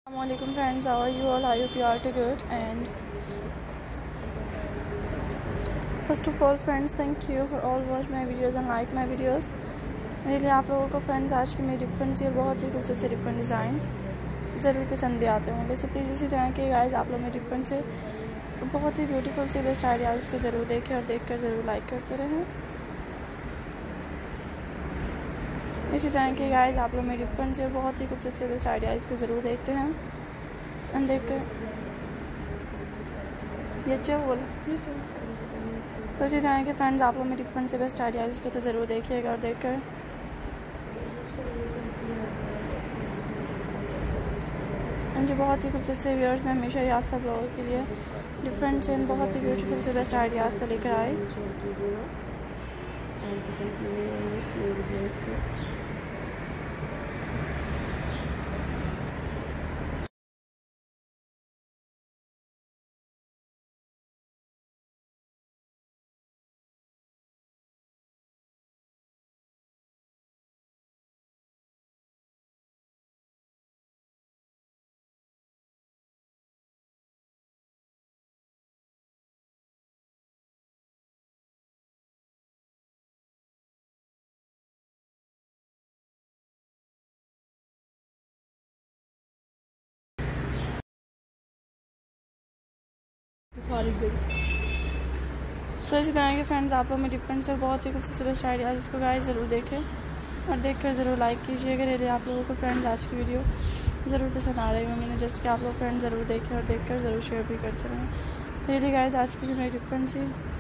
Assalamualaikum friends, how are you all? I hope you are good. And first of all friends, thank you for all watch my videos and like my videos. मेरे लिए आप लोगों को friends आज की मेरी different सी बहुत ही खूबसूरत से डिफरेंट डिज़ाइन ज़रूर पसंद भी आते होंगे। सो प्लीज़ इसी तरह के गाइस आप लोग मेरे डिफरेंट से बहुत ही ब्यूटीफुल से बेस्ट आइडियाज़ को ज़रूर देखें और देखकर ज़रूर लाइक करते रहें। इसी तरह के गाइस आप लोग मेरी डिफरेंट से बहुत ही खूबसूरत से बेस्ट आइडियाज़ को ज़रूर देखते हैं एंड देखकर ये अच्छा बोला। तो इसी तरह के फ्रेंड्स आप लोग मेरी डिफरेंट से बेस्ट आइडियाज़ को तो ज़रूर देखिएगा और देखकर जो बहुत ही खूबसूरत से व्यूअर्स में हमेशा ही आप सब लोगों के लिए डिफरेंट से बहुत ही ब्यूटीफुल से बेस्ट आइडियाज़ तो लेकर आए। सो इसी तरह के फ्रेंड्स आप लोग में डिफरेंट से बहुत ही कुछ से बेस्ट आइडियाज़ इसको गाइस ज़रूर देखें और देखकर ज़रूर लाइक कीजिएगा। यदि आप लोगों को फ्रेंड्स आज की वीडियो ज़रूर पसंद आ रही होंगी ना, जस्ट कि आप लोग फ्रेंड्स ज़रूर देखें और देखकर ज़रूर शेयर भी करते रहें। यदि गाइस आज की जो मेरी डिफरेंट सी